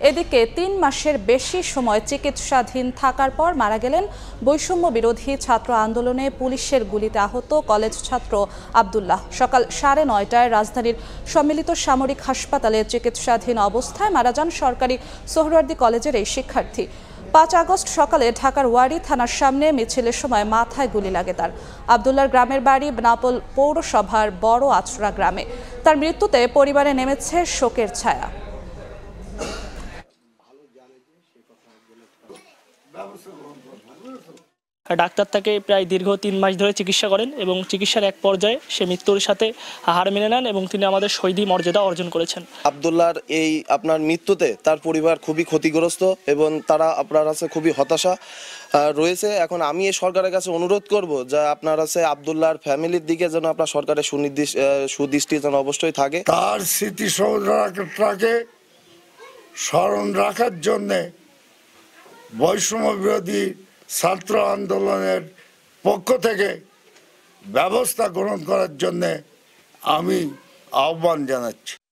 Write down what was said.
এদিকে ৩ মাসের বেশি সময় চিকিৎসাধীন থাকার পর মারা গেলেন বৈষম্য বিরোধী ছাত্র আন্দোলনে পুলিশের গুলিতে আহত কলেজ ছাত্র আব্দুল্লাহ। সকাল 9:30টায় রাজধানীর সম্মিলিত সামরিক হাসপাতালে চিকিৎসাধীন অবস্থায় মারা যান সরকারি সোহরাওয়ার্দী কলেজের এই শিক্ষার্থী। ৫ আগস্ট সকালে ঢাকার ওয়ারী থানার সামনে মিছিলের সময় মাথায় গুলি লাগে তার। আব্দুল্লাহর গ্রামের বাড়ি বেনাপোল পৌরসভার বড় আচরা গ্রামে। তার মৃত্যুতে পরিবারে নেমেছে শোকের ছায়া। ডাক্তার তাকে প্রায় দীর্ঘ ৩ মাস ধরে চিকিৎসা করেন এবং চিকিৎসার এক পর্যায়ে সে মৃত্যুর সাথে হার মেনে নেন এবং তিনি আমাদের শহীদি মর্যাদা অর্জন করেছেন। আব্দুল্লাহর এই আপনার মৃত্যুতে তার পরিবার খুবই ক্ষতিগ্রস্ত এবং তারা আপনার কাছে খুবই হতাশা রয়েছে। এখন আমি এই সরকারের কাছে অনুরোধ করব যে আপনার কাছে আব্দুল্লাহর ফ্যামিলির দিকে যেন আপনার সরকারের সুদৃষ্টি যেন অবশ্যই থাকে। তার স্মৃতিসৌধটাকে স্মরণ রাখার জন্যে বৈষম্য বিরোধী ছাত্র আন্দোলনের পক্ষ থেকে ব্যবস্থা গ্রহণ করার জন্যে আমি আহ্বান জানাচ্ছি।